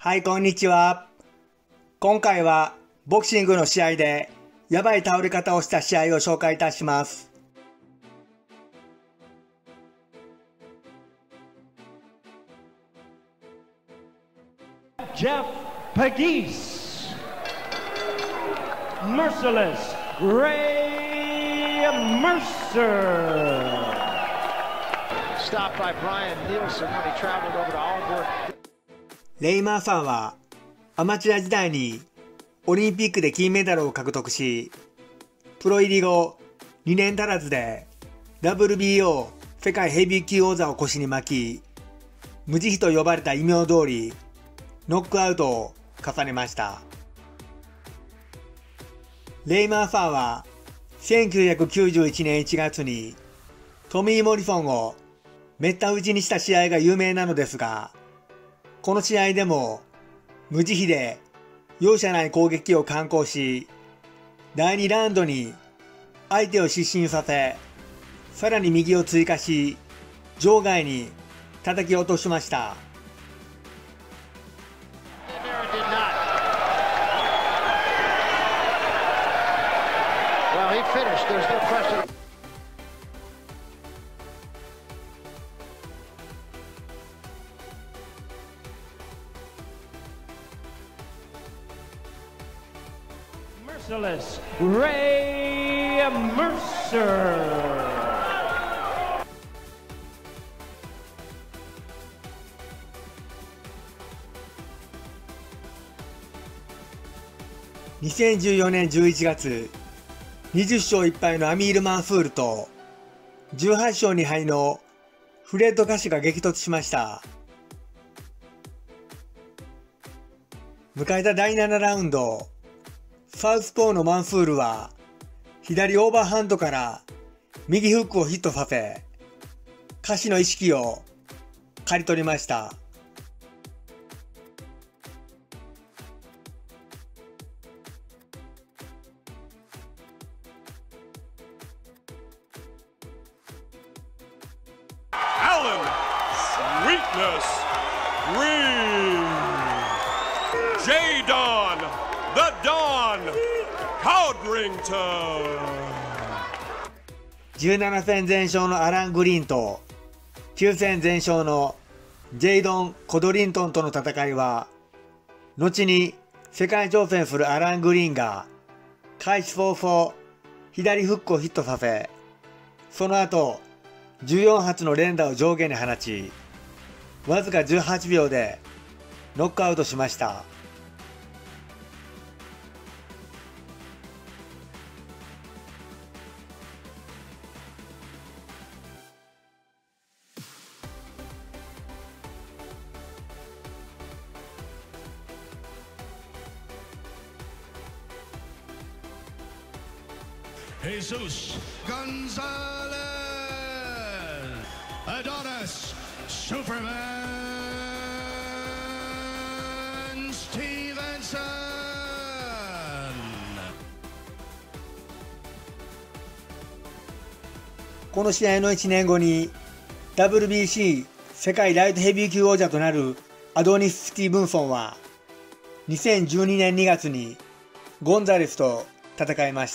はい、こんにちは。今回はボクシングの試合でやばい倒れ方をした試合を紹介いたします。 Jeff Pegues, Merciless Ray Mercer. Stopped by Brian Nielsen when he traveled over to Albert. レイ・マーサーはアマチュア時代にオリンピックで金メダルを獲得し、プロ入り後2年足らずで WBO 世界ヘビー級王座を腰に巻き、無慈悲と呼ばれた異名通りノックアウトを重ねました。レイ・マーサーは1991年1月にトミー・モリソンをめった打ちにした試合が有名なのですが、この試合でも無慈悲で容赦ない攻撃を敢行し、第2ラウンドに相手を失神させ、さらに右を追加し、場外に叩き落としました。 Merciless Ray Mercer. 2014年11月、20勝1敗のアミール・マンフールと18勝2敗のフレッド・カシが激突しました。迎えた第7ラウンド、サウスポーのマンフールは左オーバーハンドから右フックをヒットさせ、カシの意識を刈り取りました。 Alan Sweetness Green, J. Don, the Don Codrington. 17戦全勝のアラン・グリーンと9戦全勝のジェイドン・コドリントンとの戦いは、後に世界挑戦するアラン・グリーンが開始早々左フックをヒットさせ、その後14発の連打を上下に放ち、わずか18秒でノックアウトしました。 Jesus Gonzalez, Adonis Superman Stevenson. この試合の1年後に WBC 世界ライトヘビー級王者となるアドニス・スティーブンソンは2012年2月にゴンザレスと戦いました。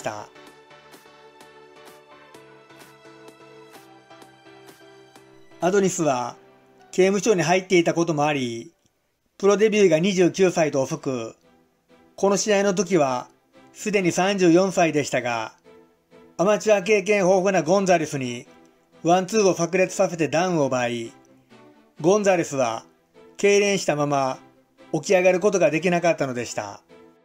アドニスは刑務所に入っていたこともあり、プロデビューが29歳と遅く、この試合の時はすでに34歳でしたが、アマチュア経験豊富なゴンザレスにワンツーを炸裂させてダウンを奪い、ゴンザレスは痙攣したまま起き上がることができなかったのでした。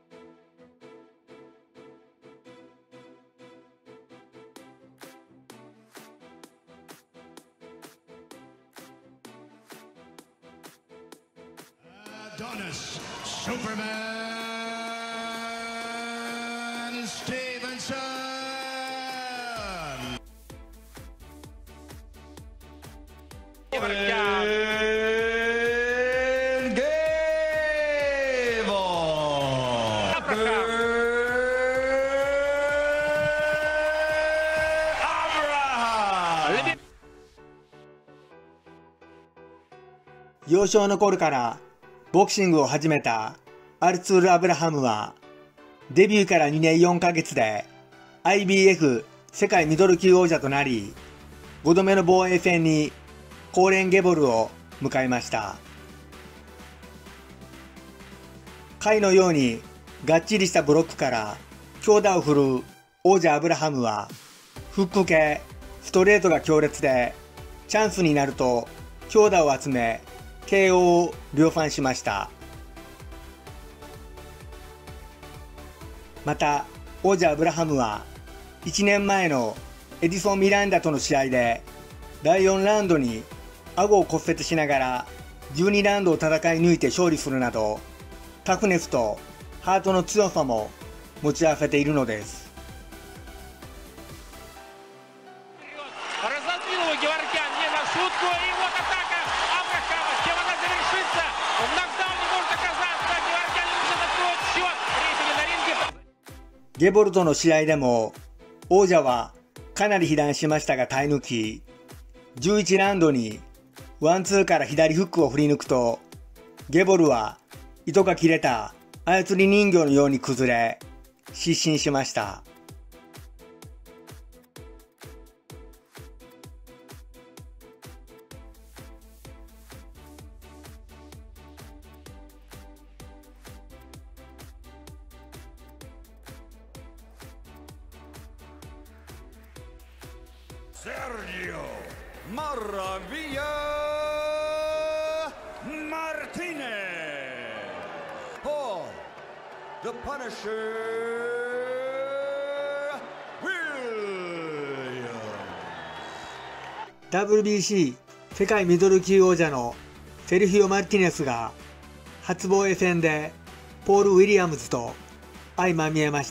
Adonis Superman Stevenson. 幼少の頃からボクシングを始めたアルツール・アブラハムは、デビューから2年4ヶ月で IBF 世界ミドル級王者となり、5度目の防衛戦にコーレン・ゲボルを迎えました。貝のようにがっちりしたブロックから強打を振るう王者アブラハムは、フック系、ストレートが強烈で、チャンスになると強打を集め、KO を量産しました。また、王者アブラハムは、1年前のエディソン・ミランダとの試合で、第4ラウンドに顎を骨折しながら、12ラウンドを戦い抜いて勝利するなど、タフネスとハートの強さも持ち合わせているのです。ゲボルとの試合でも王者はかなり被弾しましたが耐え抜き、11ラウンドにワンツーから左フックを振り抜くと、ゲボルは糸が切れた操り人形のように崩れ失神しました。 Sergio Maravilla Martinez. Paul the Punisher Williams. WBC 世界ミドル級王者のセルヒオ・マルティネスが初防衛戦でポール・ウィリアムズと相まみえました。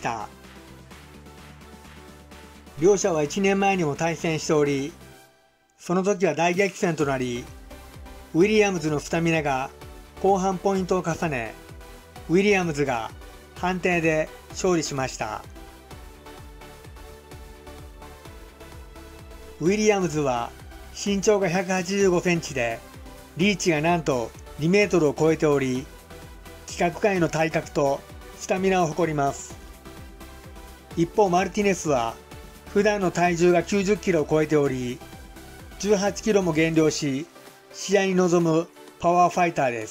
両者は1年前にも対戦しており、その時は大激戦となり、ウィリアムズのスタミナが後半ポイントを重ね、ウィリアムズが判定で勝利しました。ウィリアムズは身長が185センチで、リーチがなんと2メートルを超えており、規格外の体格とスタミナを誇ります。一方マルティネスは、普段の体重が90キロを超えており、18キロも減量し、試合に臨むパワーファイターです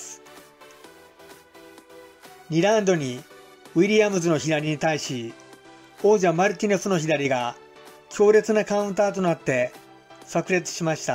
。2ラウンドにウィリアムズの左に対し、王者マルティネスの左が強烈なカウンターとなって炸裂しました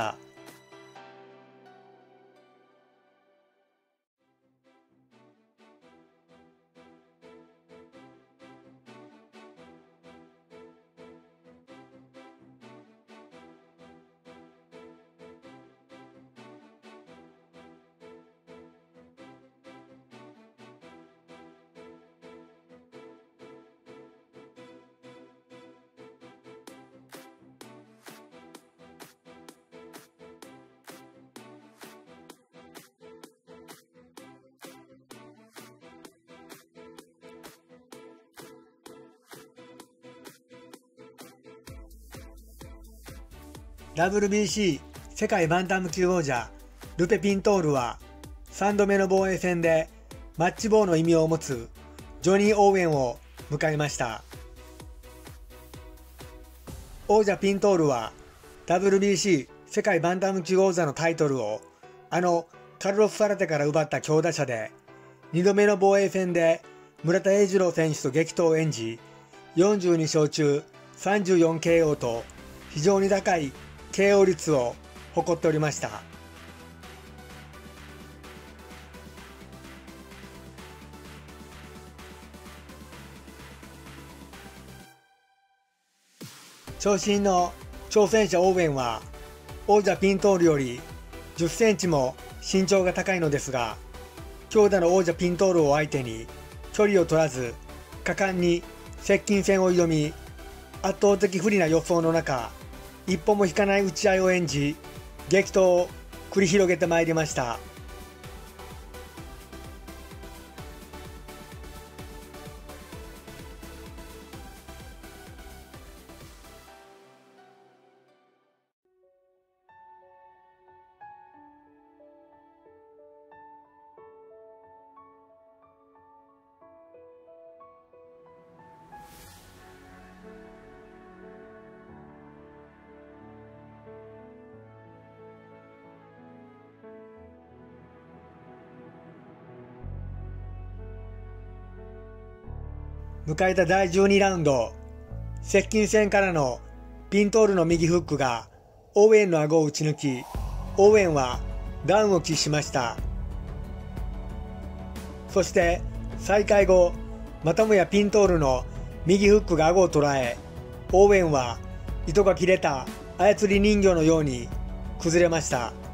。WBC 世界バンタム級王者ルペ・ピントールは3度目の防衛戦でマッチ棒の意味を持つジョニー・オーウェンを迎えました。王者ピントールは WBC 世界バンタム級王座のタイトルをカルロス・サラテから奪った強打者で、2度目の防衛戦で村田英二郎選手と激闘を演じ、42勝中 34KO と非常に高いKO 率を誇っておりました。長身の挑戦者オーウェンは王者ピントールより10センチも身長が高いのですが、強打の王者ピントールを相手に距離を取らず果敢に接近戦を挑み、圧倒的不利な予想の中、一歩も引かない打ち合いを演じ、激闘を繰り広げてまいりました。 迎えた第12ラウンド、接近戦からのピントールの右フックがオーウェンの顎を打ち抜き、オーウェンはダウンを喫しました。そして再開後、またもやピントールの右フックが顎を捉え、オーウェンは糸が切れた操り人形のように崩れました。